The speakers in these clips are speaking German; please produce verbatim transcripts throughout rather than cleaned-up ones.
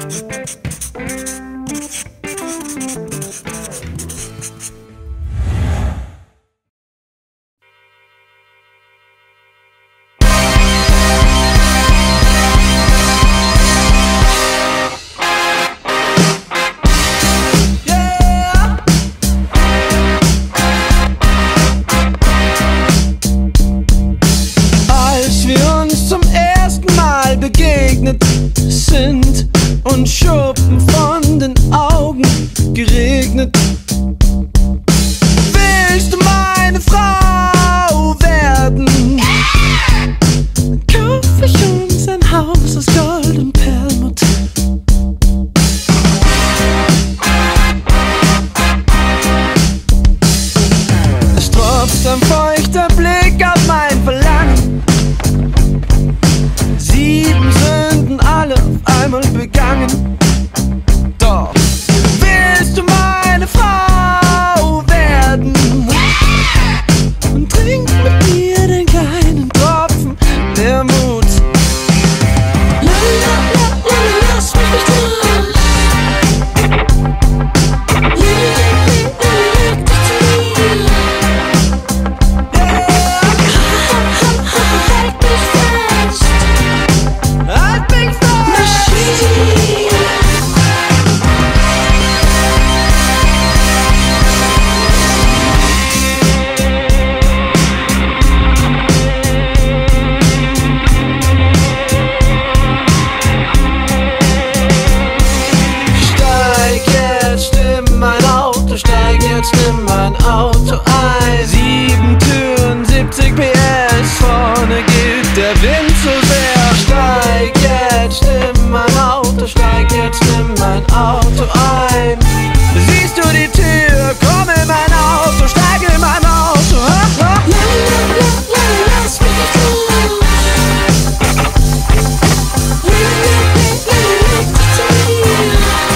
Sind und Schuppen von den Augen geregnet. Willst du meine Frau werden? Kauf ich uns ein Haus aus Gold und Perlmutt. Es tropft ein feuchter Blick auf mein Verlangen. Sieben Sünden, alle auf einmal begangen. Doch willst du meine Frau werden? Und trink mit mir den kleinen Tropfen der Mut. La la la la, lass mich nicht durch. Leg dich zu mir. Halt mich fest. Halt mich fest. Steig jetzt in mein Auto, steig jetzt in mein Auto ein. Sieben Türen, siebzig P S, vorne geht der Wind so sehr. Steig jetzt in mein Auto, steig jetzt in mein Auto ein. Siehst du die Tür, komm in mein Auto, steig in mein Auto. Ha, ha. La, la, la, la, lass mich nicht los. La, la, la, la, leg dich zu mir.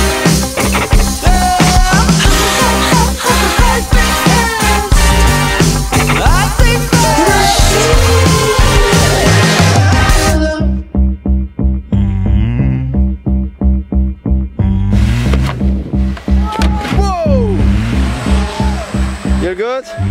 Ha, ha, ha, halt mich fest. Halt mich fest. You're good?